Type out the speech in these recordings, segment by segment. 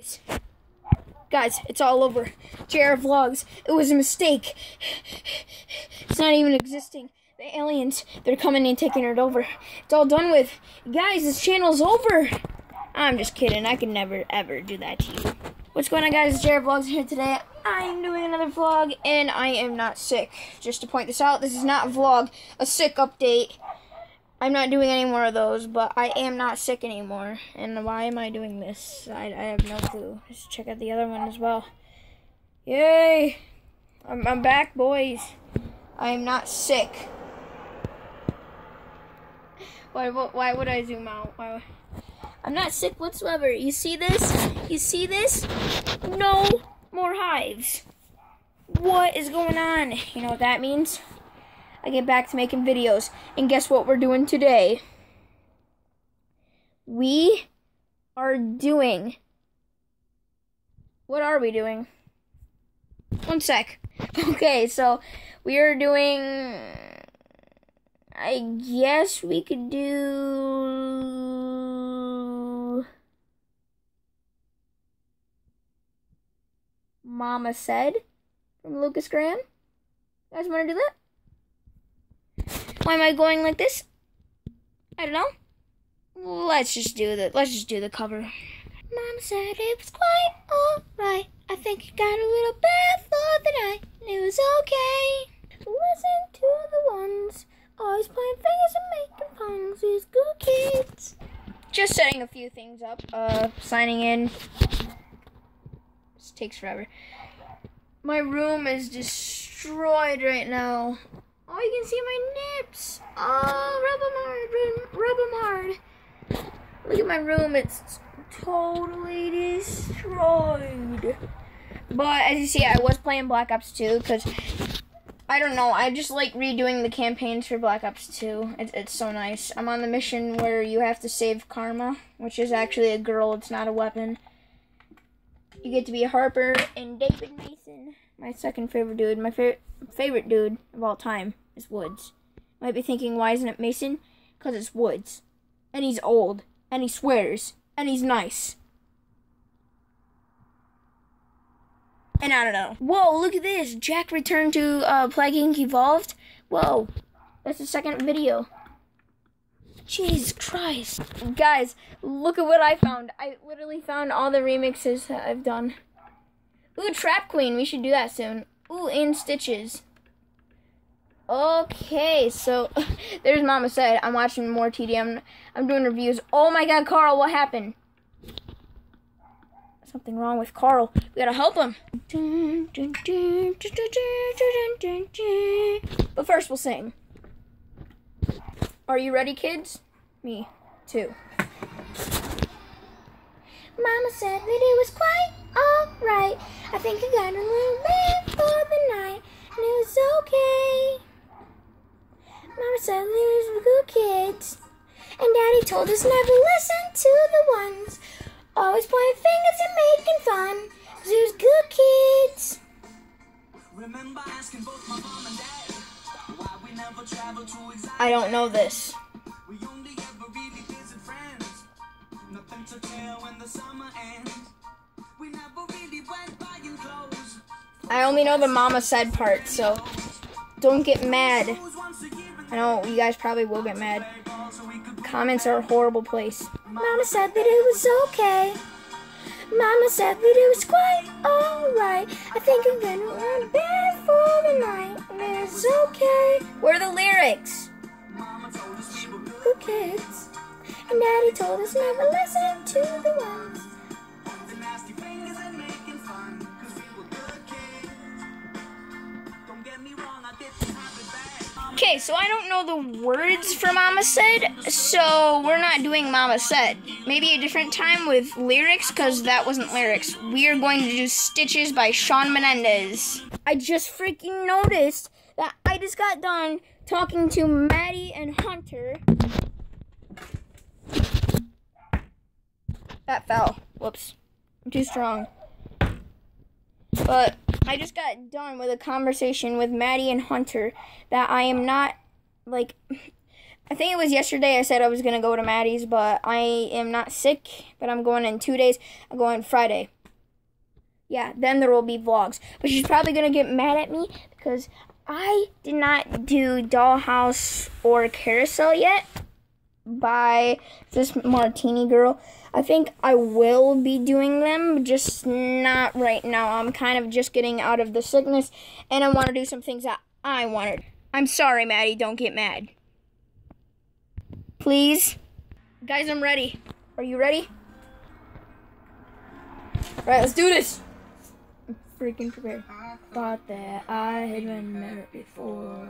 Guys, it's all over. JR Vlogs. It was a mistake. It's not even existing. The aliens, they're coming and taking it over. It's all done with. Guys, this channel's over. I'm just kidding. I could never, ever do that to you. What's going on, guys? It's JR Vlogs here today. I'm doing another vlog, and I am not sick. Just to point this out, this is not a vlog, a sick update. I'm not doing any more of those, but I am not sick anymore. And why am I doing this? I have no clue. Let's check out the other one as well. Yay! I'm back, boys. I am not sick. Why would I zoom out? I'm not sick whatsoever. You see this? You see this? No more hives. What is going on? You know what that means? I get back to making videos. And guess what we're doing today? We are doing... What are we doing? One sec. Okay, so we are doing... I guess we could do... Mama Said from Lucas Graham. You guys want to do that? Why am I going like this? I don't know. Let's just do the cover. Mama said it was quite alright. I think it got a little bad for the night. It was okay. Listen to the ones always playing fingers and making puns. These good kids. Just setting a few things up. Signing in. This takes forever. My room is destroyed right now. Oh, you can see my nips. Oh, rub them hard. Look at my room. It's totally destroyed. But as you see, I was playing Black Ops 2 because, I don't know, I just like redoing the campaigns for Black Ops 2. It's so nice. I'm on the mission where you have to save Karma, which is actually a girl. It's not a weapon. You get to be Harper and David Mason. My second favorite dude. My favorite dude of all time is Woods. You might be thinking, why isn't it Mason? Because it's Woods. And he's old. And he swears. And he's nice. And I don't know. Whoa, look at this. Jack returned to Plague Inc. Evolved. Whoa. That's the second video. Jesus Christ. Guys, look at what I found. I literally found all the remixes that I've done. Ooh, Trap Queen. We should do that soon. Ooh, and Stitches. Okay, so there's Mama Said. I'm watching more TD. I'm doing reviews. Oh my God, Carl, what happened? Something wrong with Carl. We gotta help him. But first, we'll sing. Are you ready, kids? Me, too. Mama said that it was quite alright. I think I got a little bit for the night, and it was okay. Mama said we was good kids, and Daddy told us never listen to the ones always pointing fingers and making fun, 'cause we was good kids. Remember asking both my mom and dad why we never traveled to exactly. I don't know this. We only ever really visit friends. Nothing to tell when the summer ends. We never really went buying clothes. I only know the Mama Said part, so don't get mad. I know you guys probably will get mad. Comments are a horrible place. Mama said that it was okay. Mama said that it was quite alright. I think I'm gonna run bed for the night, and it's okay. Where are the lyrics? Mama told us we were good kids, and Daddy told us never listen to the ones the nasty fingers and making fun, 'cause we were good kids. Don't get me wrong, I didn't have it bad. Okay, so I don't know the words for Mama Said, so we're not doing Mama Said. Maybe a different time with lyrics, because that wasn't lyrics. We are going to do Stitches by Shawn Mendes. I just freaking noticed that I just got done talking to Maddie and Hunter. That fell. Whoops. I'm too strong. But I just got done with a conversation with Maddie and Hunter that I am not, like, I think it was yesterday I said I was going to go to Maddie's, but I am not sick, but I'm going in 2 days. I'm going Friday. Yeah, then there will be vlogs. But she's probably going to get mad at me because I did not do Dollhouse or Carousel yet by this Martini girl. I think I will be doing them, just not right now. I'm kind of just getting out of the sickness, and I want to do some things that I wanted. I'm sorry, Maddie. Don't get mad. Please. Guys, I'm ready. Are you ready? All right, let's do this. I'm freaking prepared. Thought that I had been married before.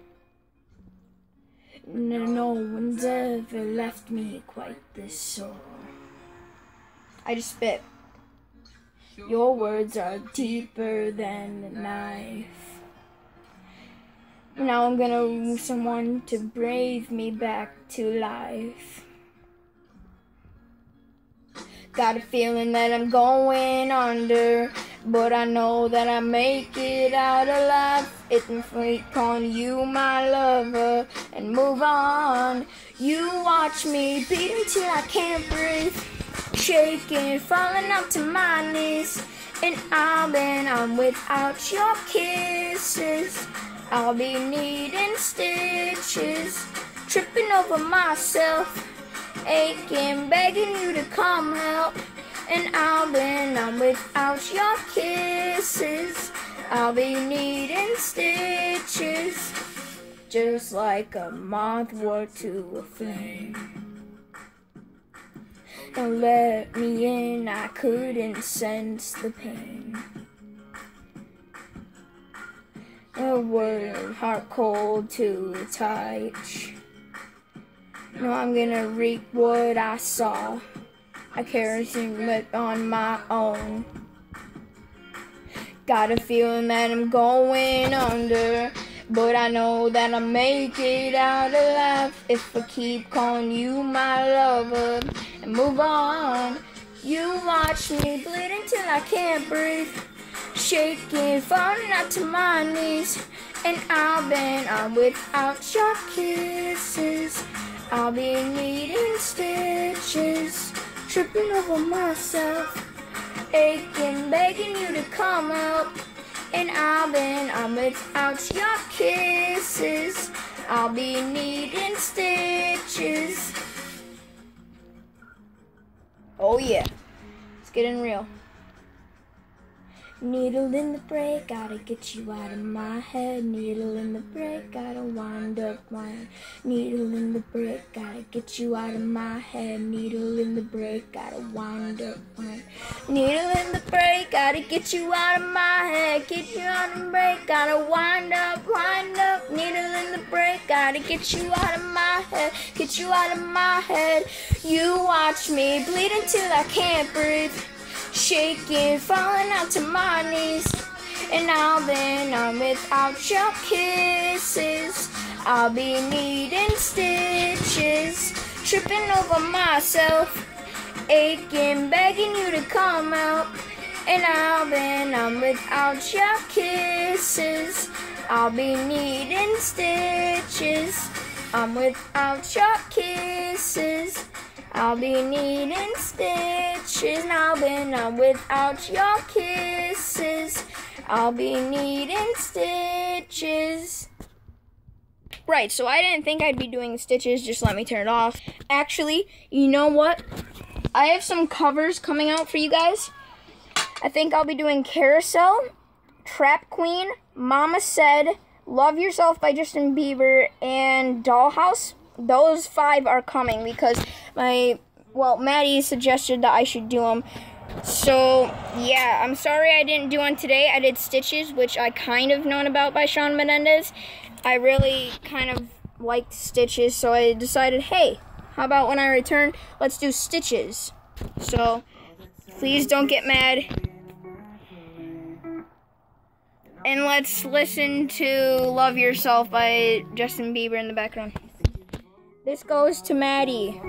No one's ever left me quite this sore. I just spit. Your words are deeper than a knife. Now I'm gonna lose someone to brave me back to life. Got a feeling that I'm going under, but I know that I make it out alive. It's free calling you my lover and move on. You watch me beat until I can't breathe, shaking, falling up to my knees. And I'm without your kisses. I'll be needing stitches, tripping over myself, aching, begging you to come help. And I'm without your kisses. I'll be needing stitches, just like a moth wore to a flame. Don't let me in, I couldn't sense the pain. A word, heart cold to the touch. No, I'm gonna reap what I saw. I kerosene lit on my own. Got a feeling that I'm going under, but I know that I'll make it out alive if I keep calling you my lover and move on. You watch me bleed until I can't breathe, shaking, falling out to my knees. And I'm without your kisses. I'll be needing stitches, tripping over myself, aching, begging you to come help. And I'm without your kisses. I'll be needing stitches. Oh yeah, it's getting real. Needle in the break, gotta get you out of my head. Needle in the break, gotta wind up my head. Needle in the break, gotta get you out of my head. Needle in the break, gotta wind up my head. Needle in the break, gotta get you out of my head. Get you out of the break, gotta wind up, wind up. Needle in the break, gotta get you out of my head. Get you out of my head. You watch me bleed until I can't breathe, shaking, falling out to my knees. And I'm without your kisses. I'll be needing stitches, tripping over myself, aching, begging you to come out. And I'm without your kisses. I'll be needing stitches. I'm without your kisses. I'll be needing stitches. Now I'm without your kisses. I'll be needing stitches. Right, so I didn't think I'd be doing stitches. Just let me turn it off. Actually, you know what? I have some covers coming out for you guys. I think I'll be doing Carousel, Trap Queen, Mama Said, Love Yourself by Justin Bieber, and Dollhouse. Those 5 are coming because Maddie suggested that I should do them. So, yeah, I'm sorry I didn't do one today. I did Stitches, which I kind of known about by Shawn Mendes. I really kind of liked Stitches, so I decided, hey, how about when I return, let's do Stitches. So, please don't get mad. And let's listen to Love Yourself by Justin Bieber in the background. This goes to Maddie.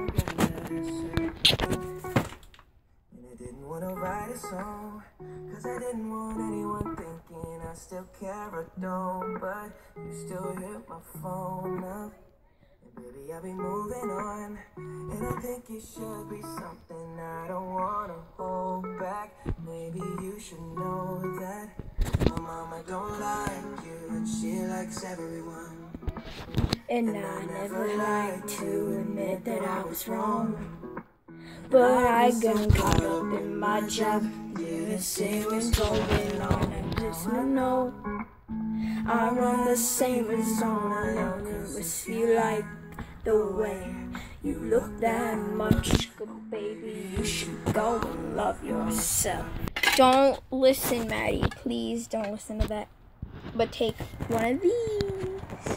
Write a song, cause I didn't want anyone thinking I still care or don't, but you still hit my phone up. Baby, I'll be moving on, and I think it should be something I don't wanna hold back. Maybe you should know that my mama don't like you, and she likes everyone. And I never like to admit that I was wrong, but I got caught up in my job. Didn't say what's going on, and just know I run the same as on. I never feel like the way you look that much, but baby, you should go and love yourself. Don't listen, Maddie. Please don't listen to that. But take one of these.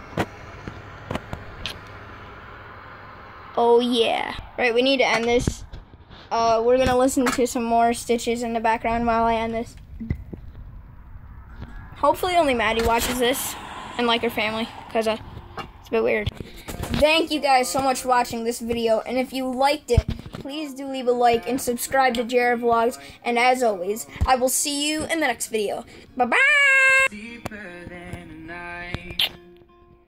Oh yeah. Right, we need to end this. We're gonna listen to some more Stitches in the background while I end this. Hopefully only Maddie watches this, and like her family, because it's a bit weird. Thank you guys so much for watching this video, and if you liked it, please do leave a like and subscribe to Jared Vlogs, and as always, I will see you in the next video. Bye-bye!